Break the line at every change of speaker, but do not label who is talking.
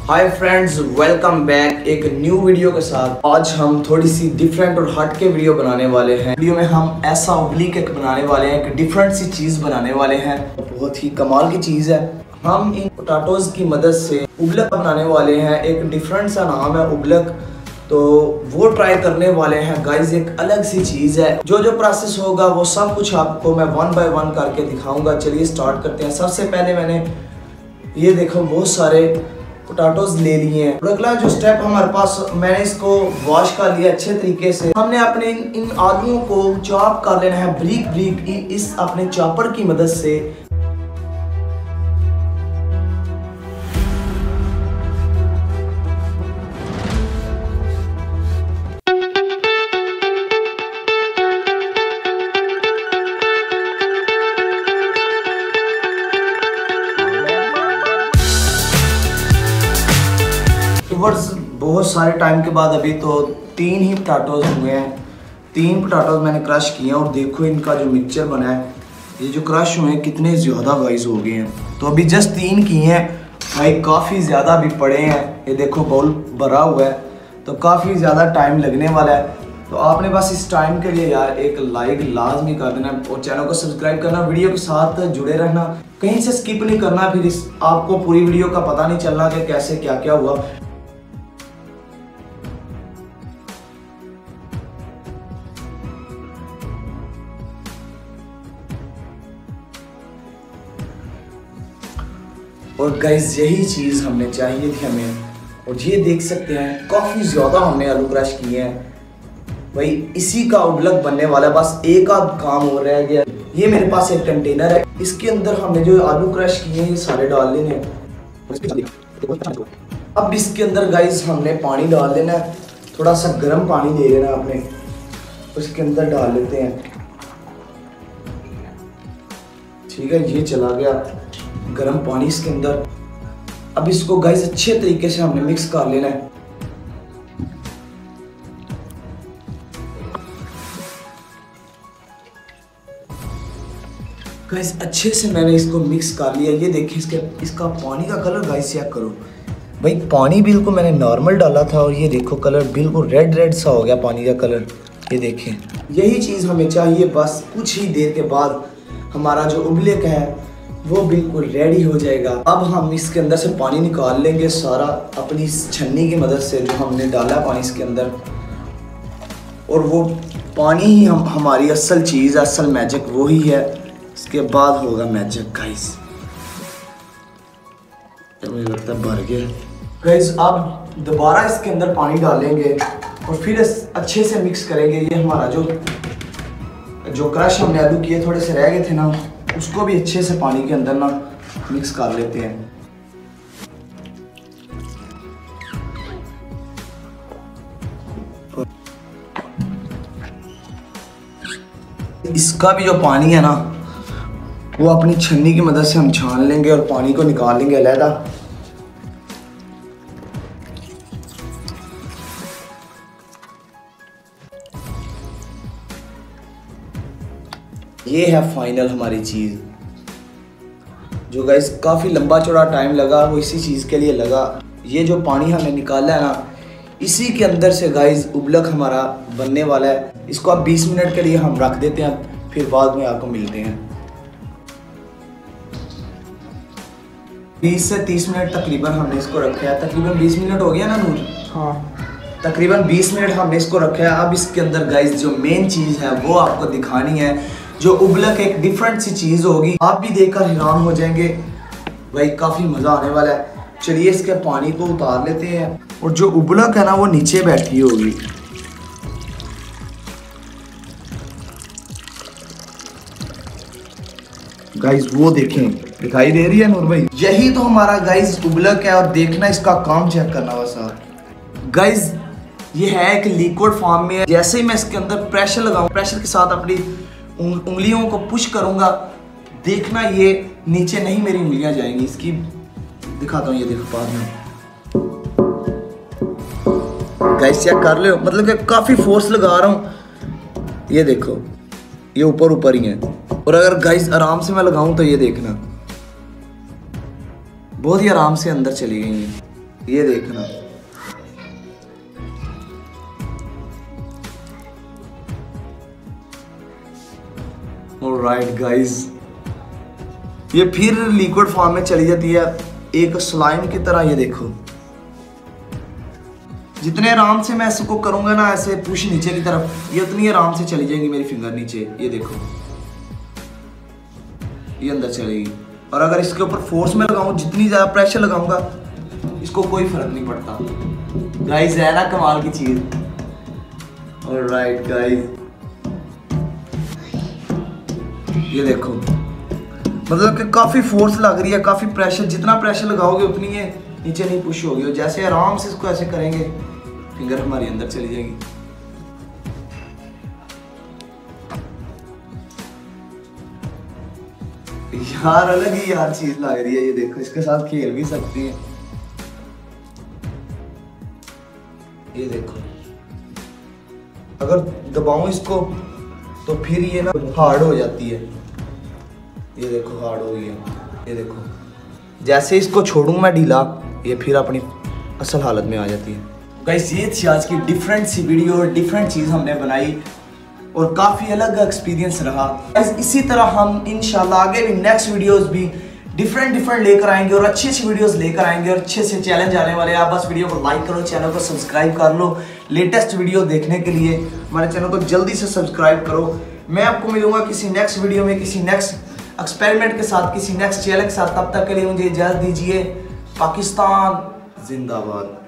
हाय friends, welcome back एक new video के साथ। आज हम थोड़ी सी डिफरेंट और हट के वीडियो बनाने वाले हैं। वीडियो में हम ऐसा उबली केक बनाने वाले हैं, एक डिफरेंट सी चीज़ बनाने वाले हैं। बहुत ही कमाल की चीज़ है। हम इन पोटैटोज की मदद से उबलक बनाने वाले हैं। एक डिफरेंट सा नाम है उबलक, तो वो ट्राई करने वाले हैं गाइज। एक अलग सी चीज़ है। जो जो प्रोसेस होगा वो सब कुछ आपको मैं 1 बाय 1 करके दिखाऊंगा। चलिए स्टार्ट करते हैं। सबसे पहले मैंने ये देखो बहुत सारे पोटैटोज ले लिए हैं। और अगला जो स्टेप हमारे पास, मैंने इसको वॉश कर लिया अच्छे तरीके से। हमने अपने इन आलूओं को चॉप कर लेना है ब्रीक ब्रीक इस अपने चॉपर की मदद से। बहुत सारे टाइम के बाद अभी तो 3 ही पोटैटोज हुए हैं। 3 पोटैटोज मैंने क्रश किए हैं और देखो इनका जो मिक्सचर बना है, ये जो क्रश हुए हैं कितने ज़्यादा गाइस हो गए हैं। तो अभी जस्ट 3 किए हैं भाई, काफ़ी ज़्यादा भी पड़े हैं। ये देखो बाउल भरा हुआ है, तो काफ़ी ज़्यादा टाइम लगने वाला है। तो आपने बस इस टाइम के लिए यार एक लाइक लाजमी कर देना और चैनल को सब्सक्राइब करना, वीडियो के साथ जुड़े रहना, कहीं से स्किप नहीं करना। फिर आपको पूरी वीडियो का पता नहीं चलना कि कैसे क्या क्या हुआ। और गाइस यही चीज़ हमने चाहिए थी हमें। और ये देख सकते हैं काफ़ी ज़्यादा हमने आलू क्रश किए हैं भाई। इसी का उबलक बनने वाला है, बस एक आध काम हो रहा है। ये मेरे पास एक कंटेनर है, इसके अंदर हमने जो आलू क्रश किए हैं ये सारे डाल लेने हैं। अब इसके अंदर गाइस हमने पानी डाल लेना है, थोड़ा सा गर्म पानी ले लेना आपने, उसके अंदर डाल लेते हैं। ठीक है, ये चला गया गरम पानी इसके अंदर। अब इसको गाइस अच्छे तरीके से हमने मिक्स कर लेना है। गाइस अच्छे से मैंने इसको मिक्स कर लिया। ये देखिए इसका पानी का कलर गाइस चेक करो भाई। पानी बिल्कुल मैंने नॉर्मल डाला था और ये देखो कलर बिल्कुल रेड रेड सा हो गया पानी का कलर। ये देखें, यही चीज़ हमें चाहिए। बस कुछ ही देर के बाद हमारा जो उबलक है वो बिल्कुल रेडी हो जाएगा। अब हम इसके अंदर से पानी निकाल लेंगे सारा अपनी छन्नी की मदद से, जो हमने डाला पानी इसके अंदर। और वो पानी ही हमारी असल चीज़, असल मैजिक वो ही है। इसके बाद होगा मैजिक गाइस। मुझे लगता है भर गया गाइस। अब दोबारा इसके अंदर पानी डालेंगे और फिर अच्छे से मिक्स करेंगे। ये हमारा जो क्रश हमने आलू किए थोड़े से रह गए थे ना, उसको भी अच्छे से पानी के अंदर ना मिक्स कर लेते हैं। इसका भी जो पानी है ना, वो अपनी छन्नी की मदद से हम छान लेंगे और पानी को निकाल लेंगे अलहदा। ये है फाइनल हमारी चीज़, जो गाइस काफ़ी लंबा चौड़ा टाइम लगा, वो इसी चीज़ के लिए लगा। ये जो पानी हमने निकाला है ना, इसी के अंदर से गाइस उबलक हमारा बनने वाला है। इसको अब 20 मिनट के लिए हम रख देते हैं, फिर बाद में आपको मिलते हैं। 20 से 30 मिनट तकरीबन हमने इसको रखा है। तकरीबन 20 मिनट हो गया ना नूर? हाँ, तकरीबन 20 मिनट हमने इसको रखा है। अब इसके अंदर गाइस जो मेन चीज़ है वो आपको दिखानी है। जो उबलक एक डिफरेंट सी चीज़ होगी, आप भी देखकर हैरान हो जाएंगे भाई, काफ़ी मज़ा आने वाला है। चलिए इसके पानी को उतार लेते हैं और जो उबलक है ना वो नीचे बैठी होगी। गाइस वो देखें, दिखाई दे रही है नूर भाई? यही तो हमारा गाइस उबलक है। और देखना, इसका काम चेक करना बस आप गाइस। ये है एक लिक्विड फॉर्म में है। जैसे ही मैं इसके अंदर प्रेशर लगाऊं, प्रेशर के साथ अपनी उंगलियों को पुश करूंगा, देखना ये नीचे नहीं मेरी उंगलियां जाएंगी। इसकी दिखाता हूँ, ये देखो बाद में गाइस चेक कर लो, मतलब कि काफ़ी फोर्स लगा रहा हूँ। ये देखो ये ऊपर ऊपर ही है। और अगर गाइस आराम से मैं लगाऊं तो ये देखना बहुत ही आराम से अंदर चली गई है। ये देखना। ऑलराइट गाइस, ये फिर लिक्विड फॉर्म में चली जाती है एक स्लाइम की तरह। ये देखो, जितने आराम से मैं इसको करूंगा ना ऐसे पुश नीचे की तरफ, ये उतनी आराम से चली जाएंगी मेरी फिंगर नीचे। ये देखो, ये अंदर चलेगी। और अगर इसके ऊपर फोर्स में लगाऊं, जितनी ज्यादा प्रेशर लगाऊंगा, इसको कोई फर्क नहीं पड़ता। गाइस है ना कमाल की चीज। ऑलराइट गाइस, ये देखो, मतलब कि काफी फोर्स लग रही है, काफी प्रेशर। जितना प्रेशर लगाओगे उतनी ये नीचे नहीं पुश होगी। और जैसे आराम से इसको ऐसे करेंगे, फिंगर हमारी अंदर चली जाएगी। यार अलग ही यार चीज लग रही है। ये देखो, इसके साथ खेल भी सकती है। ये देखो, अगर दबाऊं इसको तो फिर ये ना हार्ड हो जाती है। ये देखो, हार्ड हो गई है। ये देखो, जैसे इसको छोड़ूं मैं ढीला, ये फिर अपनी असल हालत में आ जाती है। गाइस ये थी आज की डिफरेंट सी वीडियो और डिफरेंट चीज़ हमने बनाई और काफ़ी अलग एक्सपीरियंस रहा। गाइस इसी तरह हम इंशाल्लाह आगे भी नेक्स्ट वीडियोस भी डिफरेंट लेकर आएंगे और अच्छी वीडियोस लेकर आएंगे और अच्छे से चैलेंज आने वाले हैं। आप बस वीडियो को लाइक करो, चैनल को सब्सक्राइब कर लो। लेटेस्ट वीडियो देखने के लिए हमारे चैनल को जल्दी से सब्सक्राइब करो। मैं आपको मिलूंगा किसी नेक्स्ट वीडियो में, किसी नेक्स्ट एक्सपेरिमेंट के साथ, किसी नेक्स्ट चैलेंज के साथ। तब तक के लिए मुझे इजाज़त दीजिए। पाकिस्तान जिंदाबाद।